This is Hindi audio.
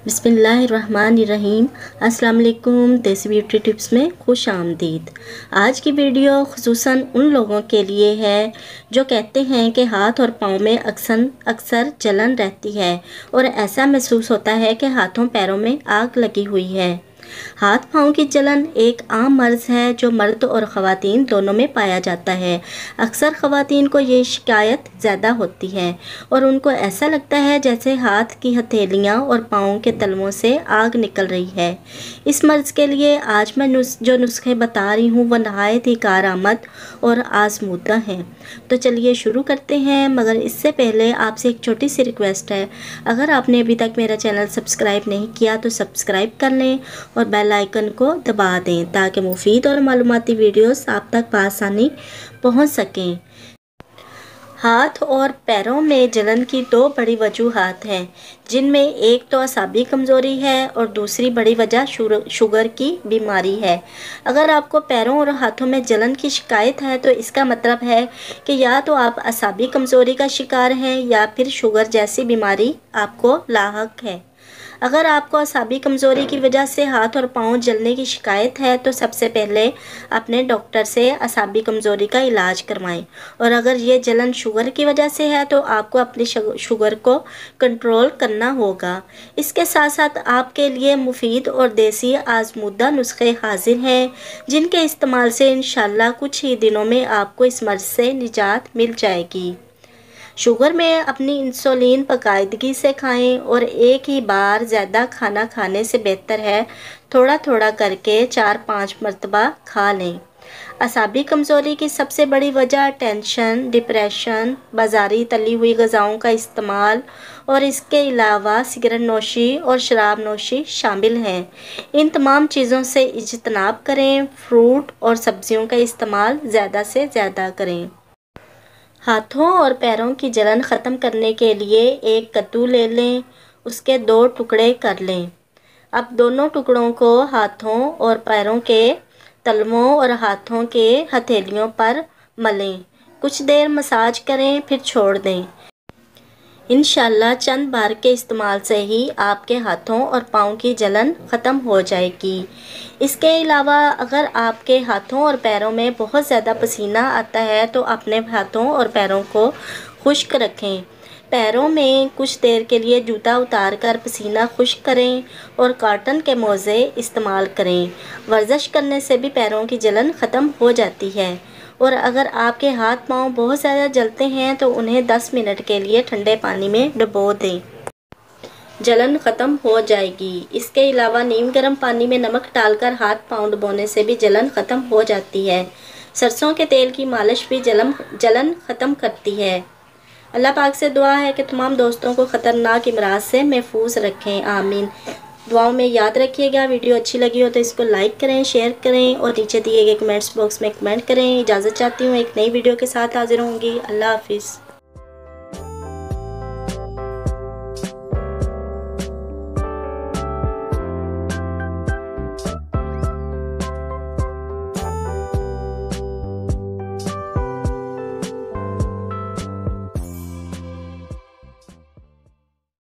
बिस्मिल्लाहिर्रहमानिर्रहीम। अस्सलाम वालेकुम। देसी ब्यूटी टिप्स में खुश आमदीद। आज की वीडियो खुसूसन उन लोगों के लिए है जो कहते हैं कि हाथ और पाँव में अक्सर जलन रहती है और ऐसा महसूस होता है कि हाथों पैरों में आग लगी हुई है। हाथ पाँव की जलन एक आम मर्ज़ है जो मर्द और ख़वातीन दोनों में पाया जाता है। अक्सर ख़वातीन को ये शिकायत ज़्यादा होती है और उनको ऐसा लगता है जैसे हाथ की हथेलियाँ और पाँव के तलवों से आग निकल रही है। इस मर्ज़ के लिए आज मैं जो नुस्खे बता रही हूँ वो नहायत ही कारआमद और आज़मूदा हैं। तो चलिए शुरू करते हैं, मगर इससे पहले आपसे एक छोटी सी रिक्वेस्ट है। अगर आपने अभी तक मेरा चैनल सब्सक्राइब नहीं किया तो सब्सक्राइब कर लें और बेल आइकन को दबा दें ताकि मुफीद और मालूमाती वीडियोस आप तक बआसानी पहुंच सकें। हाथ और पैरों में जलन की दो बड़ी वजूहात हैं, जिनमें एक तो असाबी कमज़ोरी है और दूसरी बड़ी वजह शुगर की बीमारी है। अगर आपको पैरों और हाथों में जलन की शिकायत है तो इसका मतलब है कि या तो आप असाबी कमज़ोरी का शिकार हैं या फिर शुगर जैसी बीमारी आपको लाहक है। अगर आपको असाबी कमज़ोरी की वजह से हाथ और पाँव जलने की शिकायत है तो सबसे पहले अपने डॉक्टर से असाबी कमज़ोरी का इलाज करवाएं। और अगर ये जलन शुगर की वजह से है तो आपको अपनी शुगर को कंट्रोल करना होगा। इसके साथ साथ आपके लिए मुफीद और देसी आज़मूदा नुस्खे हाजिर हैं, जिनके इस्तेमाल से इंशाल्लाह कुछ ही दिनों में आपको इस मर्ज़ से निजात मिल जाएगी। शुगर में अपनी इंसुलिन बाकायदगी से खाएं और एक ही बार ज़्यादा खाना खाने से बेहतर है थोड़ा थोड़ा करके 4-5 मरतबा खा लें। असाबी कमज़ोरी की सबसे बड़ी वजह टेंशन, डिप्रेशन, बाज़ारी तली हुई ग़िज़ाओं का इस्तेमाल और इसके अलावा सिगरेट नोशी और शराब नोशी शामिल हैं। इन तमाम चीज़ों से इज्तनाब करें। फ्रूट और सब्ज़ियों का इस्तेमाल ज़्यादा से ज़्यादा करें। हाथों और पैरों की जलन ख़त्म करने के लिए एक कद्दू ले लें, उसके 2 टुकड़े कर लें। अब दोनों टुकड़ों को हाथों और पैरों के तलवों और हाथों के हथेलियों पर मलें। कुछ देर मसाज करें फिर छोड़ दें। इंशाल्लाह चंद बार के इस्तेमाल से ही आपके हाथों और पाँव की जलन ख़त्म हो जाएगी। इसके अलावा अगर आपके हाथों और पैरों में बहुत ज़्यादा पसीना आता है तो अपने हाथों और पैरों को खुश्क रखें। पैरों में कुछ देर के लिए जूता उतार कर पसीना खुश्क करें और कॉटन के मोज़े इस्तेमाल करें। वर्जिश करने से भी पैरों की जलन ख़त्म हो जाती है। और अगर आपके हाथ पाँव बहुत ज़्यादा जलते हैं तो उन्हें 10 मिनट के लिए ठंडे पानी में डुबो दें, जलन ख़त्म हो जाएगी। इसके अलावा नीम गर्म पानी में नमक डालकर हाथ पाँव डुबोने से भी जलन ख़त्म हो जाती है। सरसों के तेल की मालिश भी जलन ख़त्म करती है। अल्लाह पाक से दुआ है कि तमाम दोस्तों को ख़तरनाक अमराज से महफूज रखें, आमीन। दुआओं में याद रखिएगा। वीडियो अच्छी लगी हो तो इसको लाइक करें, शेयर करें और नीचे दिए गए कमेंट्स बॉक्स में कमेंट करें। इजाज़त चाहती हूँ, एक नई वीडियो के साथ हाजिर होंगी। अल्लाह हाफिज़।